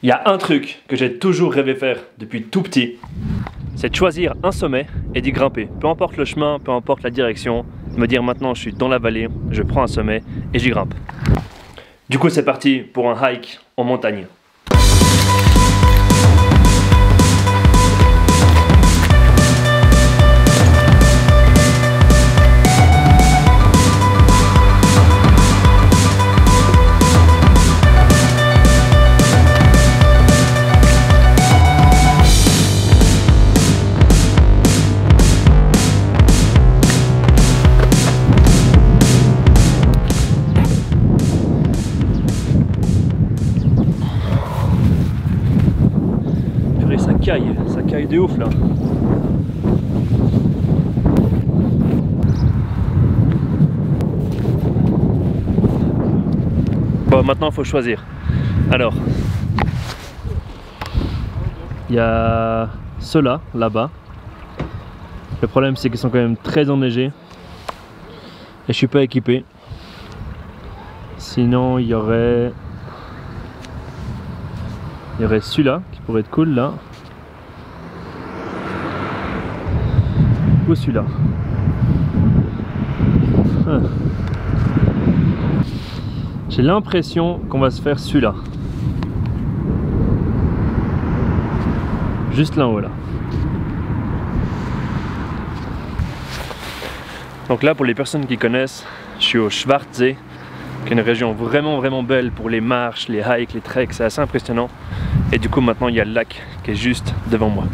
Il y a un truc que j'ai toujours rêvé faire depuis tout petit, c'est de choisir un sommet et d'y grimper. Peu importe le chemin, peu importe la direction, me dire maintenant je suis dans la vallée, je prends un sommet et j'y grimpe. Du coup c'est parti pour un hike en montagne. Ça caille de ouf là. Bon, maintenant il faut choisir. Alors, il y a ceux-là, là-bas. Le problème c'est qu'ils sont quand même très enneigés. Et je suis pas équipé. Sinon il y aurait celui-là qui pourrait être cool là. Ou celui-là. J'ai l'impression qu'on va se faire celui-là. Juste là en haut là. Donc là pour les personnes qui connaissent, je suis au Schwarzsee, qui est une région vraiment belle pour les marches, les hikes, les treks, c'est assez impressionnant. Et du coup maintenant il y a le lac qui est juste devant moi.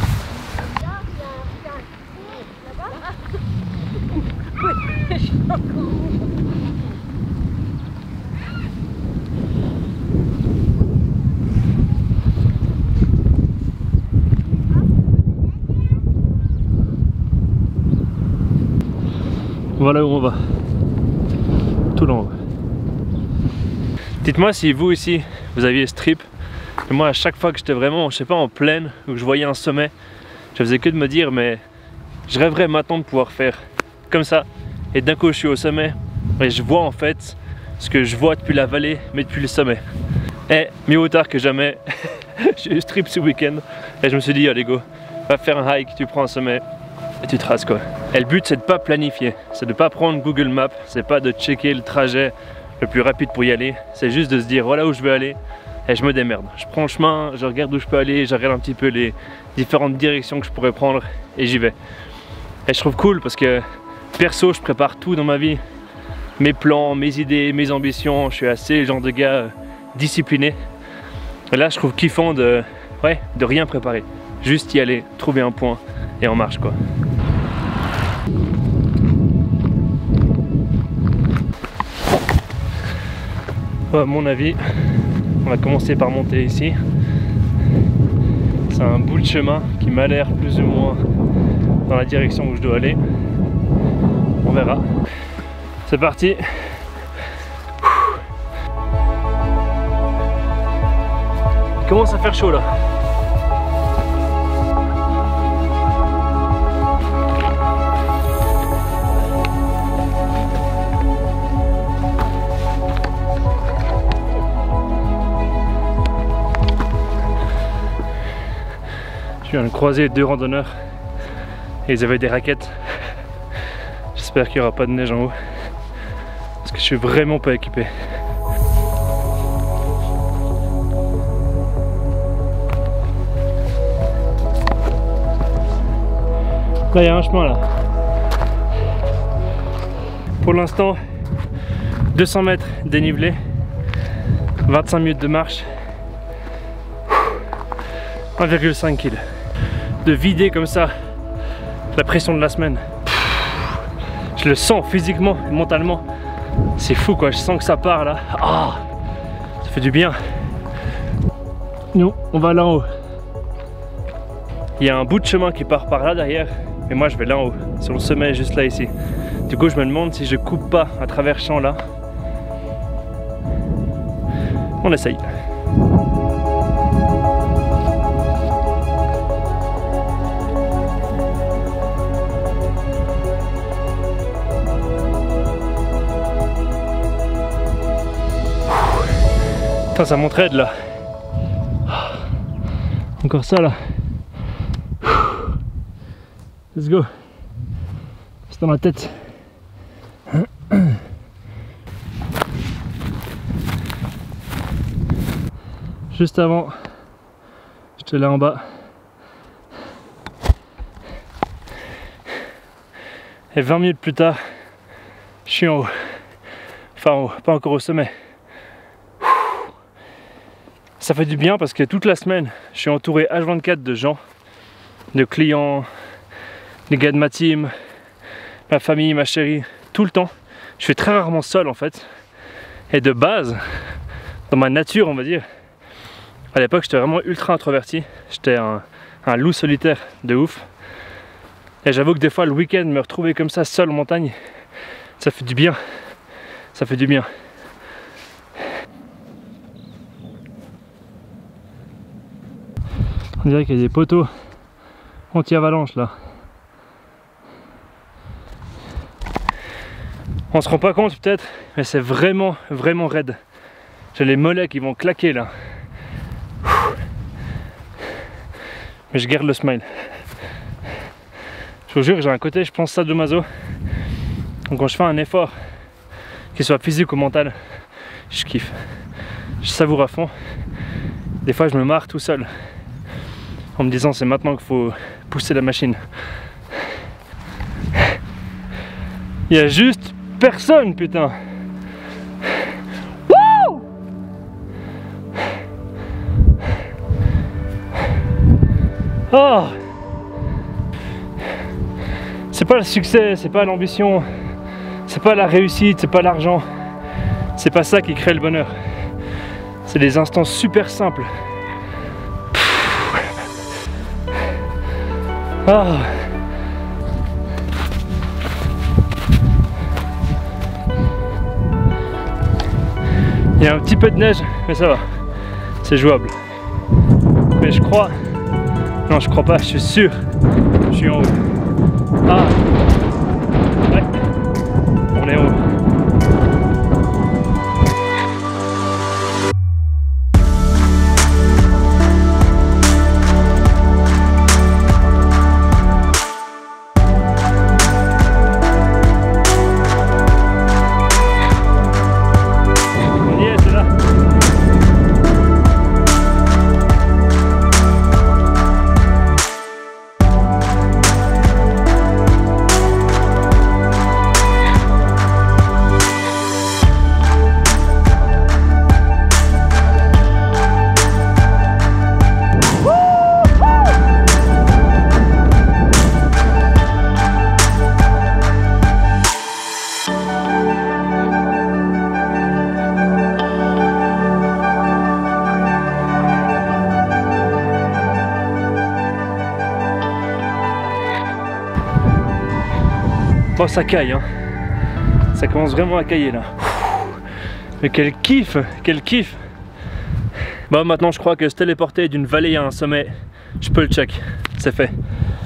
Voilà où on va, tout là-haut. Dites-moi si vous ici, vous aviez ce trip. Et moi à chaque fois que j'étais vraiment, je sais pas, en plaine, ou que je voyais un sommet, je faisais que de me dire, mais je rêverais maintenant de pouvoir faire comme ça. Et d'un coup je suis au sommet, et je vois en fait ce que je vois depuis la vallée, mais depuis le sommet. Et mieux vaut tard que jamais, j'ai eu ce trip ce week-end, et je me suis dit, allez go, va faire un hike, tu prends un sommet. Et tu traces quoi. Et le but c'est de pas planifier, c'est de pas prendre Google Maps, c'est pas de checker le trajet le plus rapide pour y aller, c'est juste de se dire voilà où je veux aller et je me démerde. Je prends le chemin, je regarde où je peux aller, je regarde un petit peu les différentes directions que je pourrais prendre et j'y vais. Et je trouve cool parce que perso je prépare tout dans ma vie, mes plans, mes idées, mes ambitions, je suis assez le genre de gars discipliné. Et là je trouve kiffant de rien préparer, juste y aller, trouver un point et on marche quoi. À mon avis, on va commencer par monter ici. C'est un bout de chemin qui m'a l'air plus ou moins dans la direction où je dois aller. On verra. C'est parti. Il commence à faire chaud là. Je viens de croiser deux randonneurs et ils avaient des raquettes. J'espère qu'il n'y aura pas de neige en haut parce que je suis vraiment pas équipé. Là il y a un chemin là. Pour l'instant 200 mètres dénivelé, 25 minutes de marche, 1,5 kg. De vider comme ça la pression de la semaine. Je le sens physiquement et mentalement. C'est fou quoi, je sens que ça part là. Ah, ça fait du bien. Nous, on va là en haut. Il y a un bout de chemin qui part par là derrière, mais moi je vais là en haut, sur le sommet juste là ici. Du coup je me demande si je coupe pas à travers ce champ là. On essaye. Putain, ça m'entraide là. Encore ça là. Let's go. C'est dans la tête. Juste avant, j'étais là en bas. Et 20 minutes plus tard, je suis en haut. Enfin en haut, pas encore au sommet. Ça fait du bien parce que toute la semaine, je suis entouré H24 de gens, de clients, les gars de ma team, ma famille, ma chérie, tout le temps. Je suis très rarement seul en fait. Et de base, dans ma nature on va dire, à l'époque j'étais vraiment ultra introverti. J'étais un loup solitaire de ouf. Et j'avoue que des fois le week-end, me retrouver comme ça seul en montagne, ça fait du bien. Ça fait du bien. On dirait qu'il y a des poteaux anti-avalanche là. On se rend pas compte peut-être, mais c'est vraiment raide. J'ai les mollets qui vont claquer là. Mais je garde le smile. Je vous jure, j'ai un côté, je pense, sadomaso. Donc quand je fais un effort, qu'il soit physique ou mental, je kiffe. Je savoure à fond. Des fois, je me marre tout seul, en me disant c'est maintenant qu'il faut pousser la machine. Il y a juste personne, putain. Wouh! Oh! C'est pas le succès, c'est pas l'ambition, c'est pas la réussite, c'est pas l'argent. C'est pas ça qui crée le bonheur. C'est des instants super simples. Ah. Il y a un petit peu de neige, mais ça va. C'est jouable. Mais je crois... Non, je crois pas, je suis sûr. Je suis en haut. Ah. Ouais. On est en haut. Bon, ça caille, hein. Ça commence vraiment à cailler là. Mais quel kiff, quel kiff. Bon, maintenant je crois que se téléporter d'une vallée à un sommet, je peux le check, c'est fait.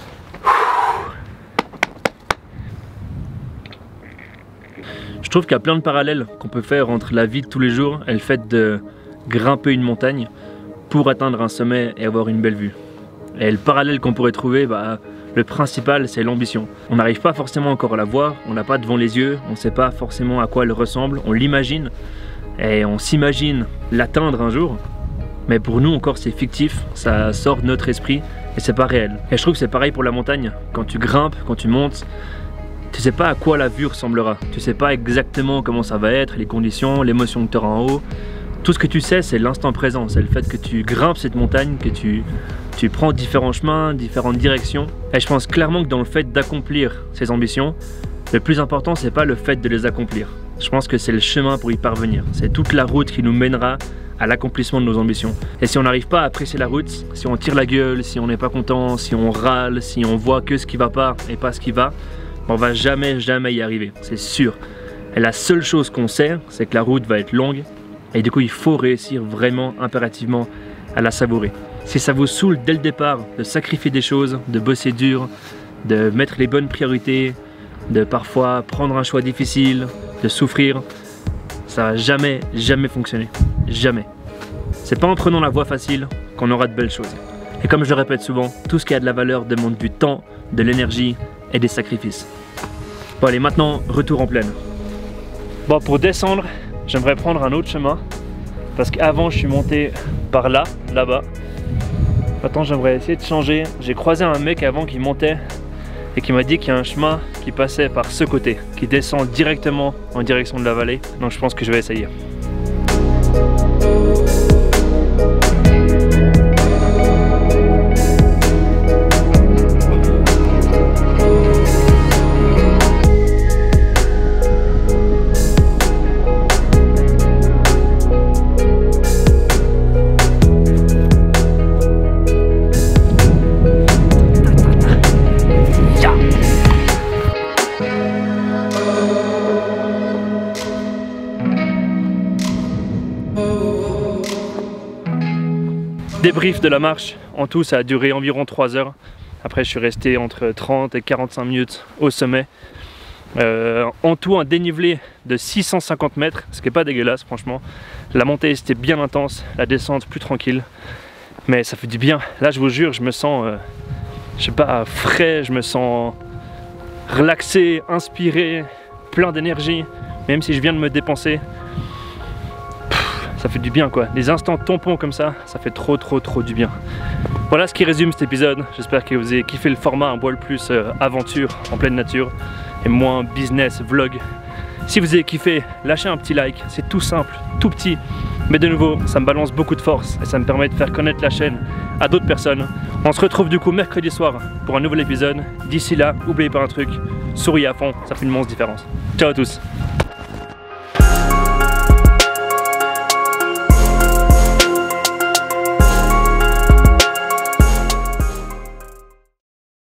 Je trouve qu'il y a plein de parallèles qu'on peut faire entre la vie de tous les jours et le fait de grimper une montagne pour atteindre un sommet et avoir une belle vue. Et le parallèle qu'on pourrait trouver, le principal, c'est l'ambition. On n'arrive pas forcément encore à la voir, on l'a pas devant les yeux, on ne sait pas forcément à quoi elle ressemble, on l'imagine et on s'imagine l'atteindre un jour. Mais pour nous encore c'est fictif, ça sort de notre esprit et c'est pas réel. Et je trouve que c'est pareil pour la montagne. Quand tu grimpes, quand tu montes, tu sais pas à quoi la vue ressemblera. Tu sais pas exactement comment ça va être, les conditions, l'émotion que tu auras en haut. Tout ce que tu sais, c'est l'instant présent, c'est le fait que tu grimpes cette montagne, que tu prends différents chemins, différentes directions. Et je pense clairement que dans le fait d'accomplir ces ambitions, le plus important, c'est pas le fait de les accomplir. Je pense que c'est le chemin pour y parvenir. C'est toute la route qui nous mènera à l'accomplissement de nos ambitions. Et si on n'arrive pas à apprécier la route, si on tire la gueule, si on n'est pas content, si on râle, si on voit que ce qui va pas et pas ce qui va, on va jamais y arriver, c'est sûr. Et la seule chose qu'on sait, c'est que la route va être longue et du coup il faut réussir vraiment impérativement à la savourer. Si ça vous saoule dès le départ de sacrifier des choses, de bosser dur, de mettre les bonnes priorités, de parfois prendre un choix difficile, de souffrir, ça va jamais fonctionner. Jamais. C'est pas en prenant la voie facile qu'on aura de belles choses. Et comme je le répète souvent, tout ce qui a de la valeur demande du temps, de l'énergie et des sacrifices. Bon allez, maintenant, retour en plaine. Bon, pour descendre, j'aimerais prendre un autre chemin. Parce qu'avant, je suis monté par là, là-bas. Maintenant, j'aimerais essayer de changer. J'ai croisé un mec avant qui montait et qui m'a dit qu'il y a un chemin qui passait par ce côté, qui descend directement en direction de la vallée. Donc je pense que je vais essayer. Débrief de la marche, en tout ça a duré environ 3 heures. Après je suis resté entre 30 et 45 minutes au sommet. En tout un dénivelé de 650 mètres, ce qui n'est pas dégueulasse franchement. La montée c'était bien intense, la descente plus tranquille. Mais ça fait du bien. Là je vous jure, je me sens, je sais pas, frais, je me sens relaxé, inspiré, plein d'énergie. Même si je viens de me dépenser. Ça fait du bien quoi, des instants tampons comme ça fait trop du bien. Voilà ce qui résume cet épisode, j'espère que vous avez kiffé le format un poil plus aventure en pleine nature et moins business vlog. Si vous avez kiffé, lâchez un petit like, c'est tout simple, tout petit, mais de nouveau ça me balance beaucoup de force et ça me permet de faire connaître la chaîne à d'autres personnes. On se retrouve du coup mercredi soir pour un nouvel épisode. D'ici là, n'oubliez pas un truc, souriez à fond, ça fait une immense différence. Ciao à tous.